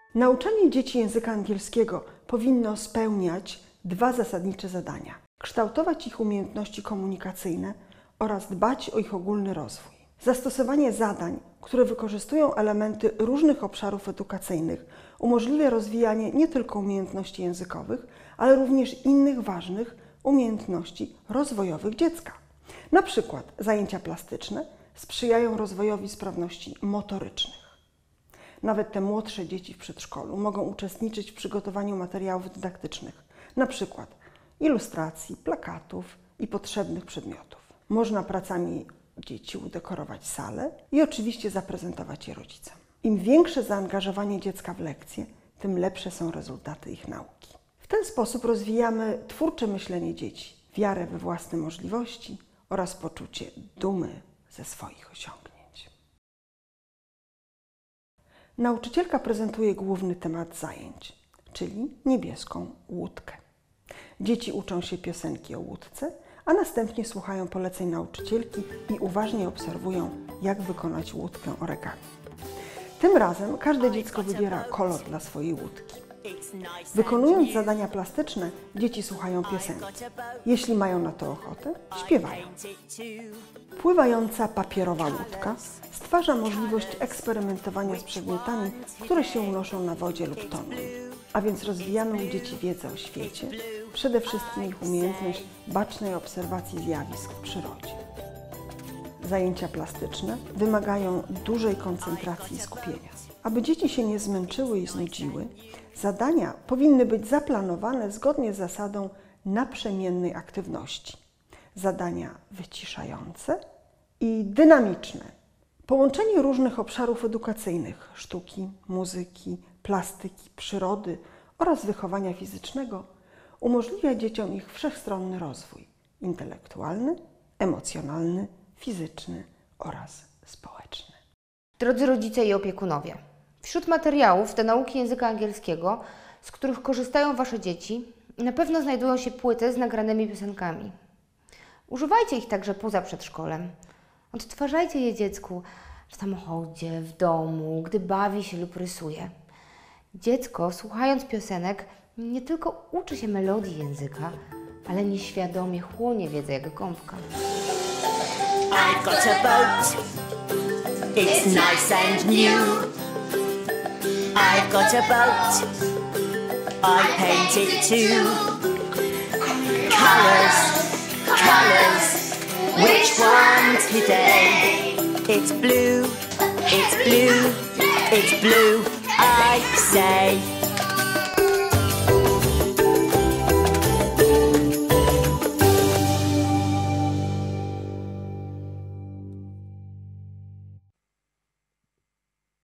Nauczanie dzieci języka angielskiego powinno spełniać dwa zasadnicze zadania: kształtować ich umiejętności komunikacyjne oraz dbać o ich ogólny rozwój. Zastosowanie zadań, które wykorzystują elementy różnych obszarów edukacyjnych, umożliwia rozwijanie nie tylko umiejętności językowych, ale również innych ważnych umiejętności rozwojowych dziecka. Na przykład zajęcia plastyczne sprzyjają rozwojowi sprawności motorycznych. Nawet te młodsze dzieci w przedszkolu mogą uczestniczyć w przygotowaniu materiałów dydaktycznych, na przykład ilustracji, plakatów i potrzebnych przedmiotów. Można pracami dzieci udekorować salę i oczywiście zaprezentować je rodzicom. Im większe zaangażowanie dziecka w lekcje, tym lepsze są rezultaty ich nauki. W ten sposób rozwijamy twórcze myślenie dzieci, wiarę we własne możliwości oraz poczucie dumy ze swoich osiągnięć. Nauczycielka prezentuje główny temat zajęć, czyli niebieską łódkę. Dzieci uczą się piosenki o łódce, a następnie słuchają poleceń nauczycielki i uważnie obserwują, jak wykonać łódkę origami. Tym razem każde dziecko wybiera kolor dla swojej łódki. Wykonując zadania plastyczne, dzieci słuchają piosenki. Jeśli mają na to ochotę, śpiewają. Pływająca papierowa łódka stwarza możliwość eksperymentowania z przedmiotami, które się unoszą na wodzie lub toną. A więc rozwijamy u dzieci wiedzę o świecie, przede wszystkim ich umiejętność bacznej obserwacji zjawisk w przyrodzie. Zajęcia plastyczne wymagają dużej koncentracji i skupienia. Aby dzieci się nie zmęczyły i znudziły, zadania powinny być zaplanowane zgodnie z zasadą naprzemiennej aktywności. Zadania wyciszające i dynamiczne. Połączenie różnych obszarów edukacyjnych, sztuki, muzyki, plastyki, przyrody oraz wychowania fizycznego umożliwia dzieciom ich wszechstronny rozwój intelektualny, emocjonalny, fizyczny oraz społeczny. Drodzy rodzice i opiekunowie, wśród materiałów do nauki języka angielskiego, z których korzystają Wasze dzieci, na pewno znajdują się płyty z nagranymi piosenkami. Używajcie ich także poza przedszkolem. Odtwarzajcie je dziecku w samochodzie, w domu, gdy bawi się lub rysuje. Dziecko, słuchając piosenek, nie tylko uczy się melodii języka, ale nieświadomie chłonie wiedzę jak gąbka. I've got a boat, it's nice and new. I've got a boat, I paint it too. Colours, colours, which one today? It's blue, it's blue, it's blue, I say.